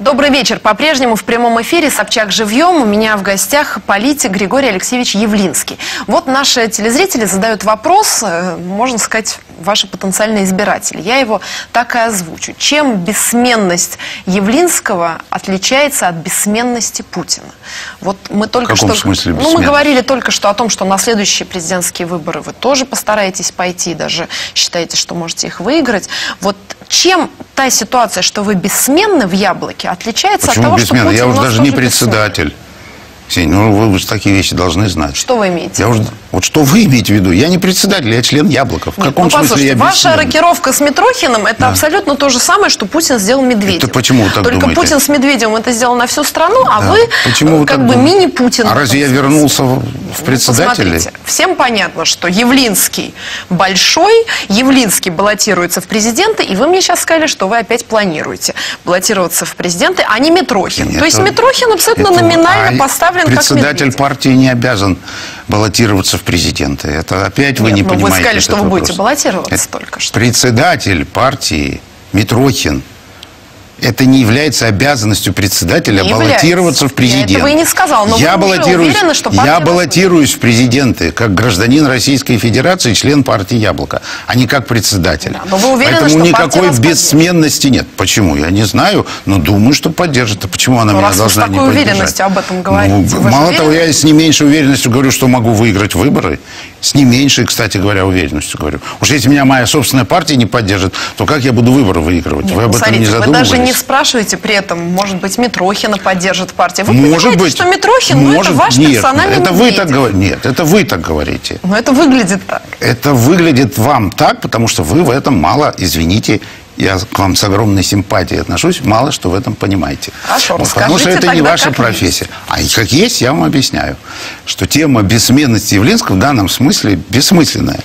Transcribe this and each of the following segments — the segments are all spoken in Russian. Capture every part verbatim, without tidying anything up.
Добрый вечер. По-прежнему в прямом эфире «Собчак живьем». У меня в гостях политик Григорий Алексеевич Явлинский. Вот наши телезрители задают вопрос, можно сказать, ваши потенциальные избиратели. Я его так и озвучу. Чем бессменность Явлинского отличается от бессменности Путина? Вот мы только в каком что, смысле ну, мы говорили только что о том, что на следующие президентские выборы вы тоже постараетесь пойти, даже считаете, что можете их выиграть. Вот чем та ситуация, что вы бессменны в «Яблоке», отличается Почему от того, бессменны? что Путин Я уже даже не тоже председатель. Сень, ну вы, вы же такие вещи должны знать. Что вы имеете я в виду? Уже, вот что вы имеете в виду? Я не председатель, я член «Яблока». В Нет, каком ну, смысле я ваша бессменный? рокировка с Митрохиным — это да. абсолютно то же самое, что Путин сделал Медведевым. Это почему вы так Только думаете? Путин с Медведевым это сделал на всю страну, а да. вы Почему вы как бы мини-Путин. А разве я вернулся в председатели? Ну, посмотрите, всем понятно, что Явлинский большой, Явлинский баллотируется в президенты, и вы мне сейчас сказали, что вы опять планируете баллотироваться в президенты, а не Митрохин. Нет, то есть это, Митрохин абсолютно это, номинально а поставлен как председатель партии не обязан баллотироваться в президенты. Это опять вы Нет, не ну, понимаете. Вы сказали, что вы вопрос. будете баллотироваться это только что. Председатель партии Митрохин. Это не является обязанностью председателя не баллотироваться является. в президенты. Я этого и не сказал, но я вы уже баллотируюсь, уверены, что я партия баллотируюсь в президенты как гражданин Российской Федерации, член партии «Яблоко», а не как председатель. Да, но вы уверены, Поэтому что никакой вас бессменности нет. Почему? Я не знаю, но думаю, что поддержит. А почему она но меня раз должна вы с не такой поддержать? уверенностью об этом говорите. Ну, мало того, я с не меньшей уверенностью говорю, что могу выиграть выборы. С не меньшей, кстати говоря, уверенностью говорю. Уж если меня моя собственная партия не поддержит, то как я буду выборы выигрывать? Нет, вы об ну, этом смотрите, не задумывались? Вы даже не спрашиваете при этом, может быть, Митрохина поддержит партия. Вы может понимаете, быть, что Митрохин, ну, это ваш нет, персональный это Медведев. вы так говорите. Нет, это вы так говорите. Но это выглядит так. Это выглядит вам так, потому что вы в этом мало, извините, я к вам с огромной симпатией отношусь, мало что в этом понимаете. Хорошо, вот, потому что это не ваша профессия. Есть. А как есть, я вам объясняю, что тема бессменности Явлинского в данном смысле бессмысленная.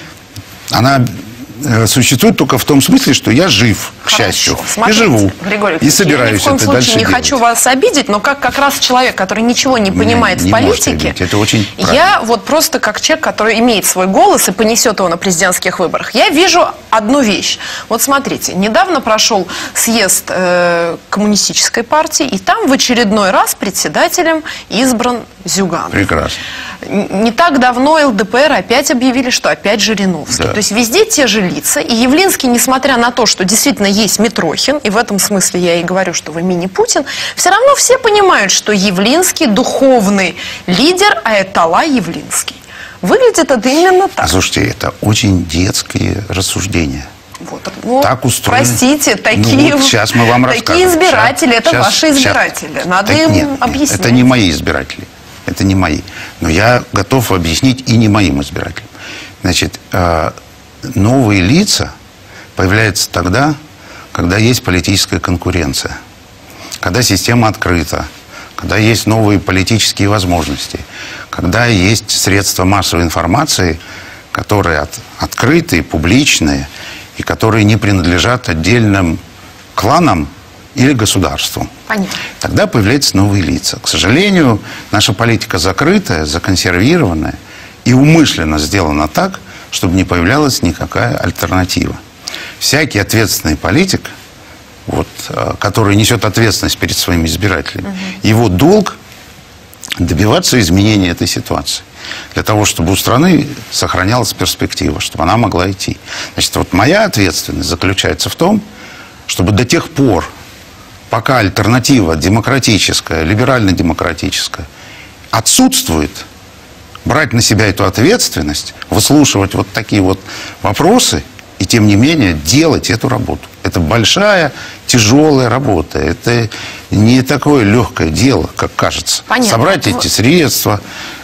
Она существует только в том смысле, что я жив, к Хорошо. счастью, Смотрите, и живу, Григорий и собираюсь я ни в коем это случае дальше не делать. хочу вас обидеть, но как как раз человек, который ничего не понимает не, в не политике, это очень я вот просто как человек, который имеет свой голос и понесет его на президентских выборах, я вижу одну вещь. Вот смотрите, недавно прошел съезд э, коммунистической партии, и там в очередной раз председателем избран Зюганов. Прекрасно. Не так давно ЛДПР опять объявили, что опять Жириновский. Да. То есть везде те же лица. И Явлинский, несмотря на то, что действительно есть Митрохин, и в этом смысле я и говорю, что вы мини-Путин, все равно все понимают, что Явлинский духовный лидер, а этала Явлинский. Выглядит это именно так. Слушайте, это очень детские рассуждения. Вот, ну, так устроено. Простите, такие, ну, вот сейчас мы вам такие избиратели, сейчас, это сейчас, ваши избиратели. Сейчас. Надо так, им нет, нет, объяснить. Это не мои избиратели. Это не мои. Но я готов объяснить и не моим избирателям. Значит, новые лица появляются тогда, когда есть политическая конкуренция, когда система открыта, когда есть новые политические возможности, когда есть средства массовой информации, которые от, открытые, публичные, и которые не принадлежат отдельным кланам или государству. Понятно. Тогда появляются новые лица. К сожалению, наша политика закрытая, законсервированная и умышленно сделана так, чтобы не появлялась никакая альтернатива. Всякий ответственный политик, вот, который несет ответственность перед своими избирателями, угу. его долг добиваться изменения этой ситуации. Для того, чтобы у страны сохранялась перспектива, чтобы она могла идти. Значит, вот моя ответственность заключается в том, чтобы до тех пор, пока альтернатива демократическая, либерально-демократическая отсутствует, брать на себя эту ответственность, выслушивать вот такие вот вопросы и, тем не менее, делать эту работу. Это большая, тяжелая работа. Это не такое легкое дело, как кажется. Понятно. Собрать эти средства,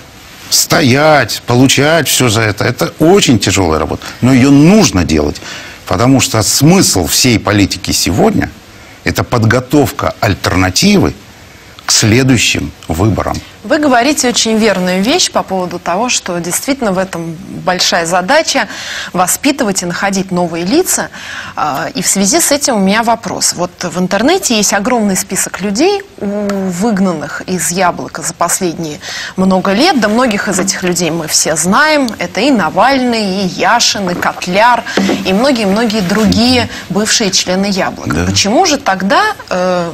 стоять, получать все за это. Это очень тяжелая работа. Но ее нужно делать, потому что смысл всей политики сегодня – это подготовка альтернативы к следующим выборам. Вы говорите очень верную вещь по поводу того, что действительно в этом большая задача воспитывать и находить новые лица. И в связи с этим у меня вопрос. Вот в интернете есть огромный список людей, выгнанных из «Яблока» за последние много лет. Да многих из этих людей мы все знаем. Это и Навальный, и Яшин, и Котляр, и многие-многие другие бывшие члены «Яблока». Да. Почему же тогда... Э,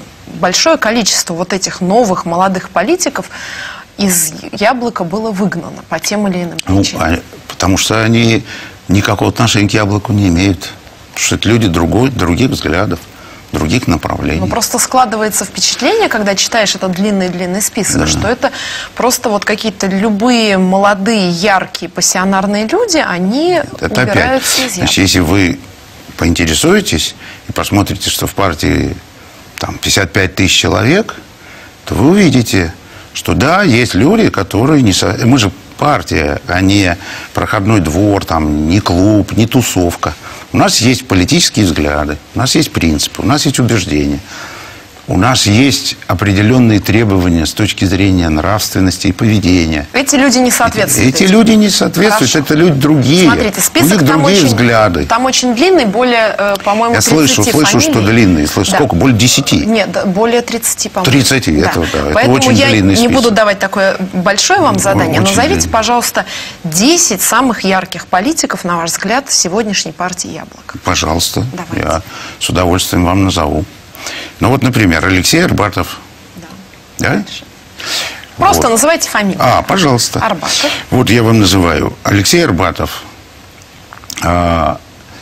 большое количество вот этих новых молодых политиков из Яблока было выгнано по тем или иным причинам? Ну, потому что они никакого отношения к Яблоку не имеют. Потому что это люди другой, других взглядов, других направлений. Ну, просто складывается впечатление, когда читаешь этот длинный-длинный список, да, что это просто вот какие-то любые молодые, яркие, пассионарные люди, они это убираются опять. из Яблока. Значит, если вы поинтересуетесь и посмотрите, что в партии там пятьдесят пять тысяч человек, то вы увидите, что да, есть люди, которые не... Со... Мы же партия, а не проходной двор, там, не клуб, не тусовка. У нас есть политические взгляды, у нас есть принципы, у нас есть убеждения. У нас есть определенные требования с точки зрения нравственности и поведения. Эти люди не соответствуют. Эти, эти люди не соответствуют, Хорошо. Это люди другие. Смотрите, список у них там другие очень, взгляды. Там очень длинный, более, по-моему, Я слышу, слышу, что длинный. Слышу, да. Сколько? Более десяти? Нет, более тридцати, по-моему. тридцати, да. это, да, Поэтому это очень я длинный список. Не буду давать такое большое вам задание. Очень Назовите, длинный. пожалуйста, десять самых ярких политиков, на ваш взгляд, сегодняшней партии «Яблоко». Пожалуйста. Давайте. Я с удовольствием вам назову. Ну вот, например, Алексей Арбатов. Да? Да? Просто вот. называйте фамилию. А, пожалуйста. Арбатов. Вот я вам называю. Алексей Арбатов. А,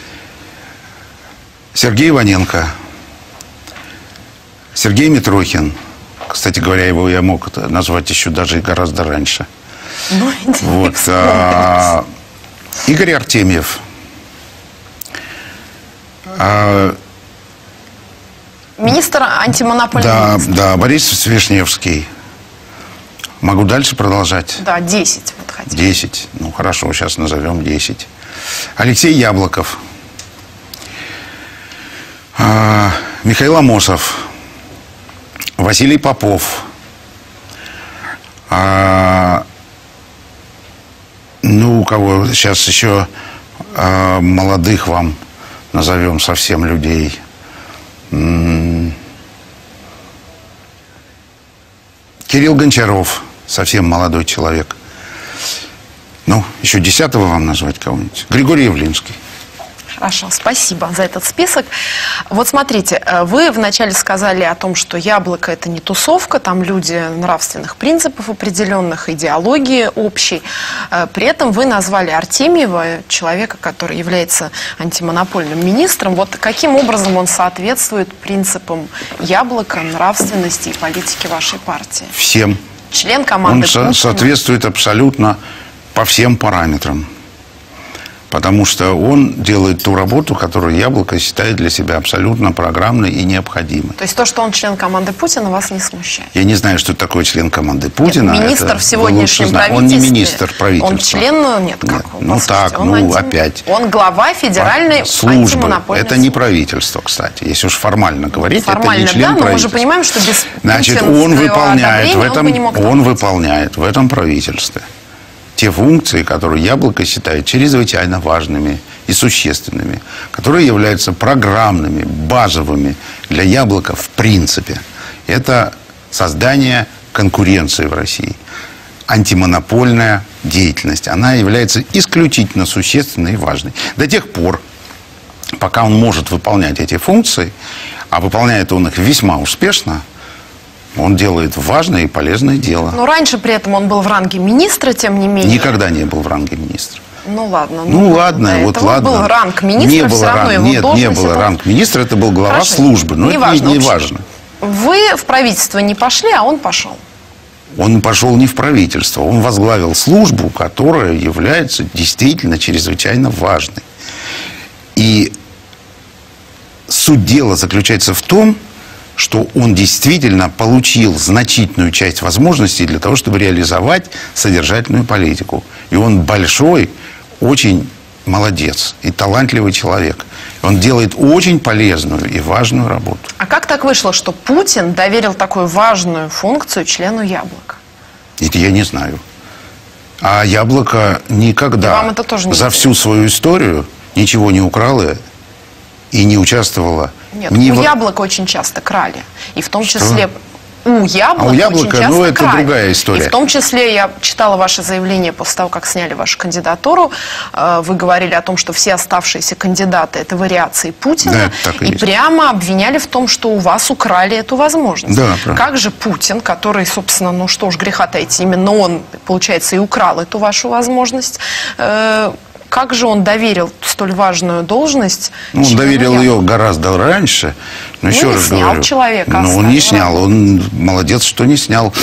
Сергей Иваненко. Сергей Митрохин. Кстати говоря, его я мог назвать еще даже гораздо раньше. Ну, вот. А, Игорь Артемьев. А, Министр антимонопольного. Да, да, Борис Вишневский. Могу дальше продолжать? Да, десять. Вот хотите. десять. Ну, хорошо, сейчас назовем десять. Алексей Яблоков. А, Михаил Амосов. Василий Попов. А, ну, у кого сейчас еще а, молодых вам назовем совсем людей. Кирилл Гончаров, совсем молодой человек. Ну, еще десятого вам назвать кого-нибудь. Григорий Явлинский. Хорошо, спасибо за этот список. Вот смотрите, вы вначале сказали о том, что «Яблоко» — это не тусовка, там люди нравственных принципов определенных, идеологии общей. При этом вы назвали Артемьева, человека, который является антимонопольным министром. Вот каким образом он соответствует принципам «Яблока», нравственности и политики вашей партии? Всем. Член команды Он Путина. соответствует абсолютно по всем параметрам. Потому что он делает ту работу, которую «Яблоко» считает для себя абсолютно программной и необходимой. То есть то, что он член команды Путина, вас не смущает? Я не знаю, что такое член команды Путина. Нет, министр это в сегодняшнем правительстве. Он не министр правительства. Он член, нет, как нет, он, ну так, он ну анти... опять. Он глава федеральной службы. антимонопольной Это не правительство, кстати. Если уж формально говорить, формально, это не член да, правительства. но мы же понимаем, что без Значит, он выполняет в этом, он, бы не мог он выполняет в этом правительстве те функции, которые «Яблоко» считает чрезвычайно важными и существенными, которые являются программными, базовыми для «Яблока» в принципе. Это создание конкуренции в России. Антимонопольная деятельность. Она является исключительно существенной и важной. До тех пор, пока он может выполнять эти функции, а выполняет он их весьма успешно, он делает важное и полезное дело. Но раньше при этом он был в ранге министра, тем не менее. Никогда не был в ранге министра. Ну ладно. Ну, ну ладно, вот ладно. был ранг министра, не все было равно ранг, его Нет, должность. не было это... ранг министра, это был глава Хорошо, службы. Но не это важно, не, не общем, важно. Вы в правительство не пошли, а он пошел. Он пошел не в правительство, он возглавил службу, которая является действительно чрезвычайно важной. И суть дела заключается в том, что он действительно получил значительную часть возможностей для того, чтобы реализовать содержательную политику. И он большой, очень молодец и талантливый человек. Он делает очень полезную и важную работу. А как так вышло, что Путин доверил такую важную функцию члену «Яблока»? Это я не знаю. А «Яблоко» никогда вам это тоже не за всю свою историю ничего не украло и не участвовало. Нет, ни у в... «Яблока» очень часто крали. И в том Что? числе... у Яблока, а у Яблока, очень часто ну, это край. другая история. И в том числе я читала ваше заявление после того, как сняли вашу кандидатуру. Вы говорили о том, что все оставшиеся кандидаты – это вариации Путина. Да, так и и есть. прямо обвиняли в том, что у вас украли эту возможность. Да, правда. Как же Путин, который, собственно, ну что уж греха таить, именно он, получается, и украл эту вашу возможность, э как же он доверил столь важную должность? Ну, он доверил Яблока? ее гораздо раньше. Но ну, еще не раз снял говорю, человека. Ну, он не снял. Он молодец, что не снял.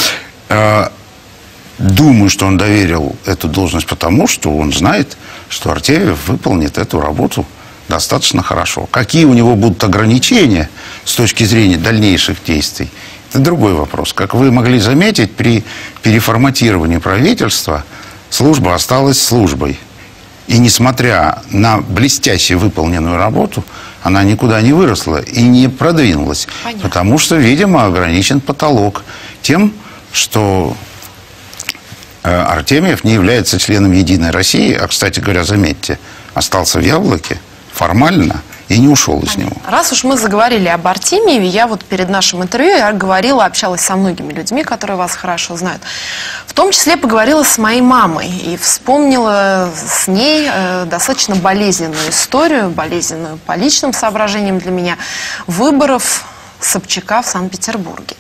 Думаю, что он доверил эту должность потому, что он знает, что Артемьев выполнит эту работу достаточно хорошо. Какие у него будут ограничения с точки зрения дальнейших действий, это другой вопрос. Как вы могли заметить, при переформатировании правительства служба осталась службой. И несмотря на блестяще выполненную работу, она никуда не выросла и не продвинулась. Понятно. Потому что, видимо, ограничен потолок тем, что Артемьев не является членом «Единой России», а, кстати говоря, заметьте, остался в Яблоке формально и не ушел из него. Раз уж мы заговорили об Артемьеве, я вот перед нашим интервью я говорила, общалась со многими людьми, которые вас хорошо знают. В том числе поговорила с моей мамой и вспомнила с ней э, достаточно болезненную историю, болезненную по личным соображениям для меня, выборов Собчака в Санкт-Петербурге.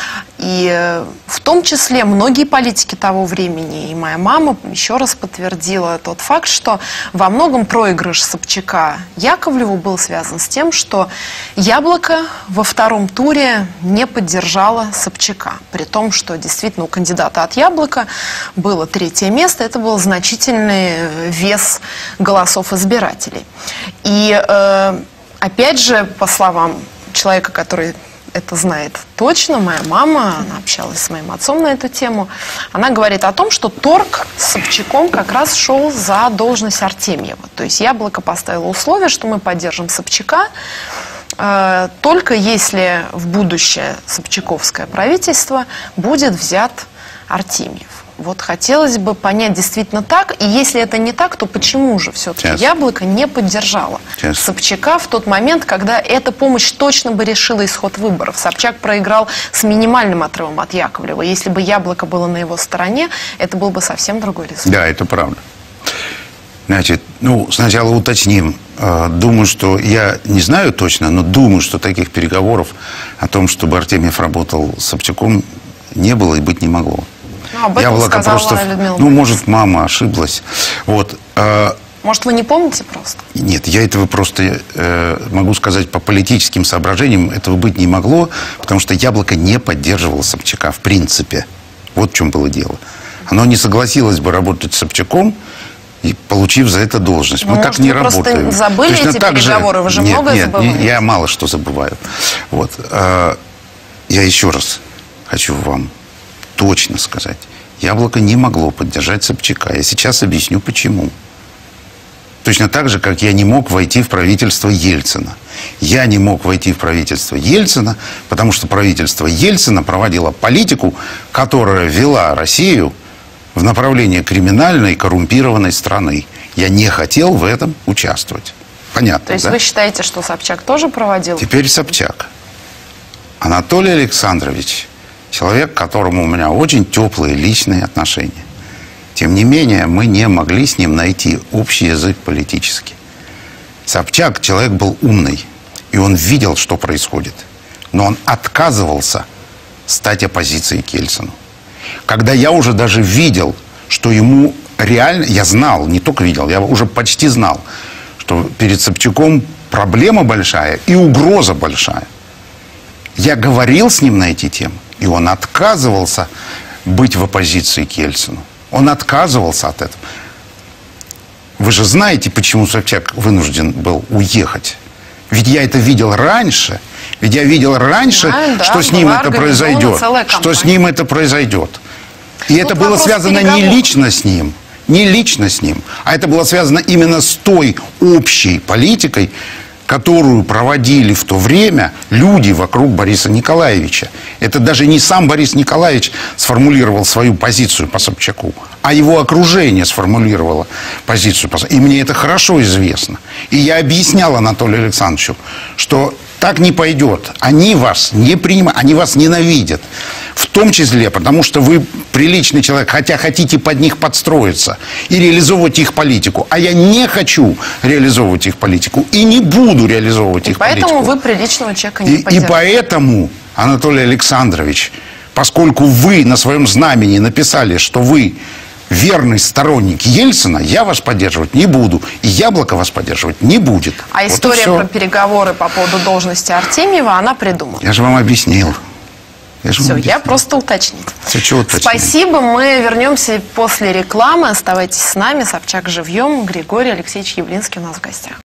И э, в том числе многие политики того времени, и моя мама еще раз подтвердила тот факт, что во многом проигрыш Собчака Яковлеву был связан с тем, что Яблоко во втором туре не поддержало Собчака. При том, что действительно у кандидата от Яблока было третье место, это был значительный вес голосов избирателей. И э, опять же, по словам человека, который это знает точно, моя мама, она общалась с моим отцом на эту тему, она говорит о том, что торг с Собчаком как раз шел за должность Артемьева. То есть Яблоко поставило условие, что мы поддержим Собчака, э, только если в будущее собчаковское правительство будет взят Артемьев. Вот хотелось бы понять, действительно так, и если это не так, то почему же все-таки Сейчас. Яблоко не поддержало Сейчас. Собчака в тот момент, когда эта помощь точно бы решила исход выборов? Собчак проиграл с минимальным отрывом от Яковлева. Если бы Яблоко было на его стороне, это был бы совсем другой результат. Да, это правда. Значит, ну, сначала уточним. Думаю, что, я не знаю точно, но думаю, что таких переговоров о том, чтобы Артемьев работал с Собчаком, не было и быть не могло. Ну, об этом Яблоко просто, Людмила ну, может, мама ошиблась. Вот. Может, вы не помните просто? Нет, я этого просто э, могу сказать по политическим соображениям, этого быть не могло, потому что Яблоко не поддерживало Собчака в принципе. Вот в чем было дело. Оно не согласилось бы работать с Собчаком, и получив за это должность. Мы ну, так может, не вы работаем. Просто забыли Точно эти так переговоры, же... вы же нет, многое нет, забываете. Я мало что забываю. Вот. Я еще раз хочу вам точно сказать. Яблоко не могло поддержать Собчака. Я сейчас объясню, почему. Точно так же, как я не мог войти в правительство Ельцина. Я не мог войти в правительство Ельцина, потому что правительство Ельцина проводило политику, которая вела Россию в направлении криминальной, коррумпированной страны. Я не хотел в этом участвовать. Понятно, То есть да? вы считаете, что Собчак тоже проводил? Теперь Собчак. Анатолий Александрович, человек, к которому у меня очень теплые личные отношения. Тем не менее, мы не могли с ним найти общий язык политический. Собчак человек был умный, и он видел, что происходит. Но он отказывался стать оппозицией к Ельцину. Когда я уже даже видел, что ему реально... Я знал, не только видел, я уже почти знал, что перед Собчаком проблема большая и угроза большая. Я говорил с ним на эти темы, и он отказывался быть в оппозиции к Ельцину. Он отказывался от этого. Вы же знаете, почему Собчак вынужден был уехать. Ведь я это видел раньше. Ведь я видел раньше, Знаю, да, что с ним это произойдет. Что с ним это произойдет. И это было связано не лично с ним, не лично с ним, а это было связано именно с той общей политикой, которую проводили в то время люди вокруг Бориса Николаевича. Это даже не сам Борис Николаевич сформулировал свою позицию по Собчаку, а его окружение сформулировало позицию по Собчаку. И мне это хорошо известно. И я объяснял Анатолию Александровичу, что так не пойдет. Они вас не принимают, они вас ненавидят. В том числе, потому что вы приличный человек, хотя хотите под них подстроиться и реализовывать их политику. А я не хочу реализовывать их политику и не буду реализовывать и их поэтому политику. Вы приличного человека не и, поддерживаете. И поэтому, Анатолий Александрович, поскольку вы на своем знамени написали, что вы верный сторонник Ельцина, я вас поддерживать не буду. И Яблоко вас поддерживать не будет. А вот история про переговоры по поводу должности Артемьева, она придумана. Я же вам объяснил. Я же Все, вам я просто уточнить. Все, чего уточнить? Спасибо, мы вернемся после рекламы. Оставайтесь с нами. Собчак живьем. Григорий Алексеевич Явлинский у нас в гостях.